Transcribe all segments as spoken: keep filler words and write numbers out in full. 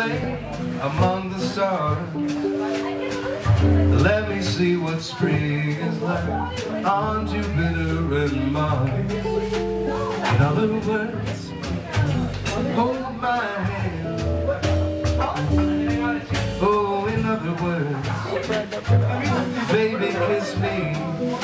away among the stars. Let me see what spring is like on Jupiter and Mars. In other words, hold my hand. Oh, in other words, baby, kiss me.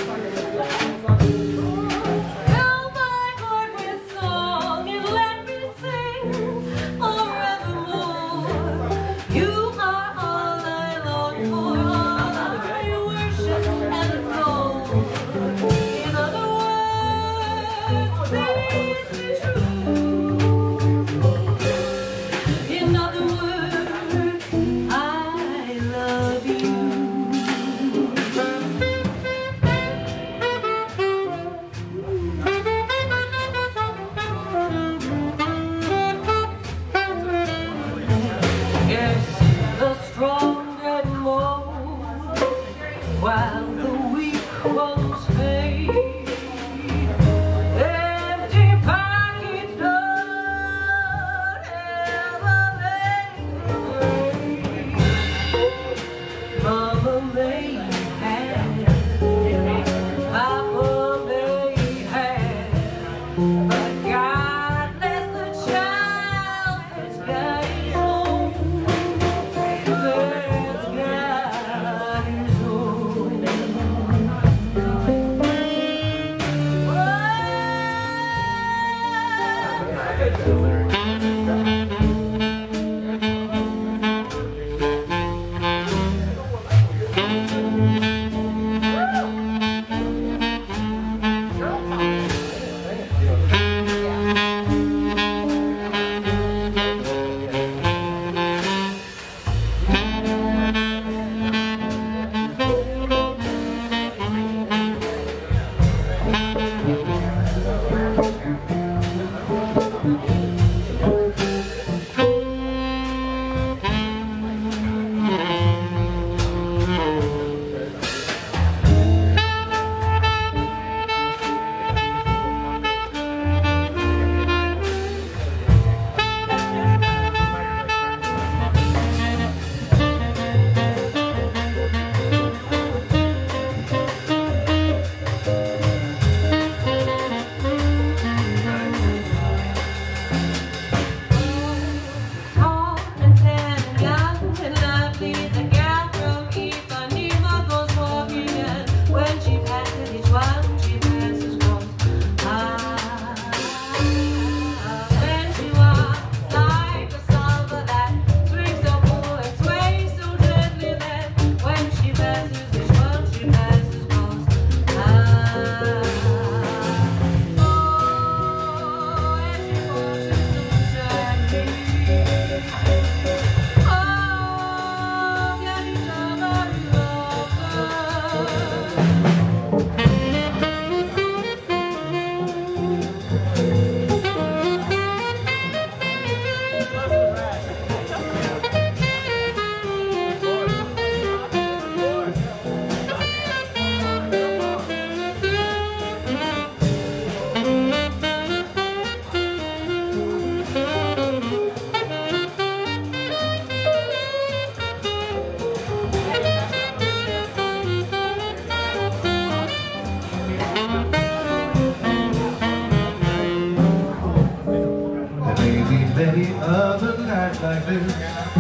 While the weak ones fade, empty pockets don't ever make. Mama may have, Papa may have, but God bless the child that's got his own. That's got his own. Many other nights like this,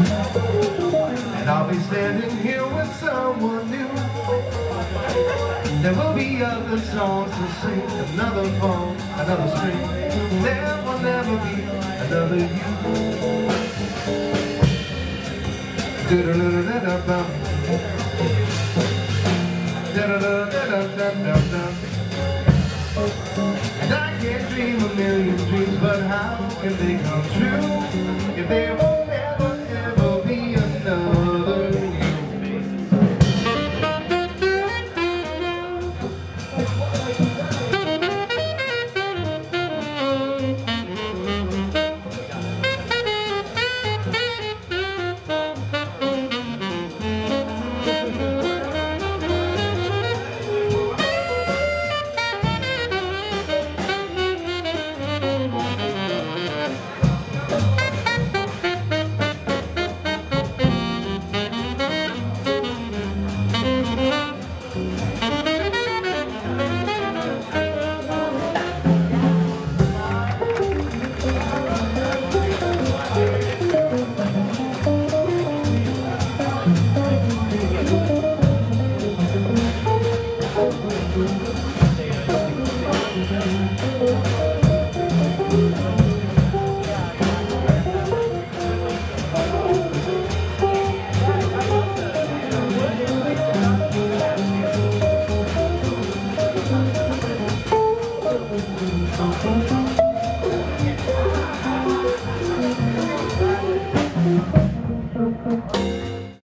and I'll be standing here with someone new. There will be other songs to sing, another phone, another string. There will never be another you. Da-da-da-da-da-da-da. Da-da-da-da-da-da-da. And I can't dream a million dreams, but how can they come true if they